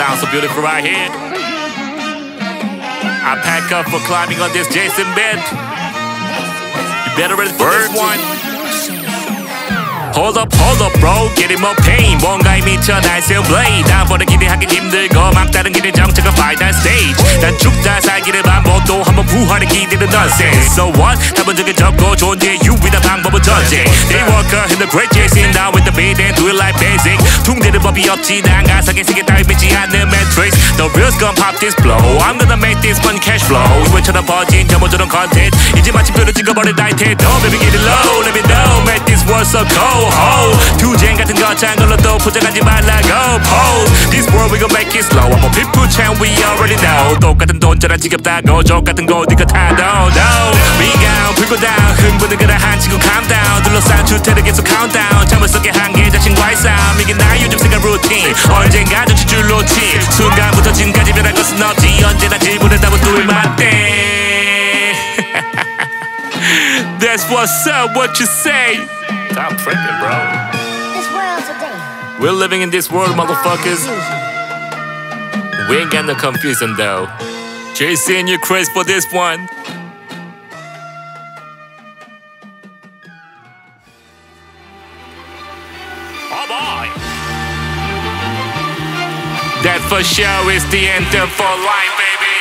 sounds so beautiful right here. I pack up for climbing on this JSIN bed. You better ready for this one. Hold up bro, getting more pain. 뭔가에 미쳐 날새우 blade. 다음번에 기대하기 힘들고 막다른 길의 정체가 final stage. 난 죽다 살기를 반복 또 한번 부활의 기대는 nonsense. So what? 답은 적에 적고 존재의 유일한 방법은 전쟁. They walk out in the great JSIN down with the beat and do it like basic. 퉁대는 법이 없지 난 가상의 세계 따위 믿지 않는 matrix. The real's gonna pop this blow. I'm gonna make this money cash flow. 이번처럼 퍼진 혐오스러운 content. 이제 마침표를 찍어버린 나의 태도. Baby get it low, let me know. Make this world so cold. 투쟁 같은 거창한 걸로 또 포장하지 말라고 pose. This world we gon' make it slow. I'm a people chain we already know. 똑같은 돈처럼 지겹다고 족 같은 거 어디가 타도 no. We gon' 불고 down 흥분을 그라한 친구 calm down. 둘러싼 주태를 계속 countdown. 잠을 속에 한계 자신과의 싸움. 이게 나의 요즘 생각 루틴. 언젠가 좀 지줄 놓친 순간부터 지금까지 변할 것은 없지. 언제나 질문에 답은 또 일만대. That's what's up, what you say? Stop tripping, bro. This world today. We're living in this world, motherfuckers. We ain't got no confusion, though. JSIN, you're crazy for this one. Oh, boy. That for sure is the anthem for life, baby.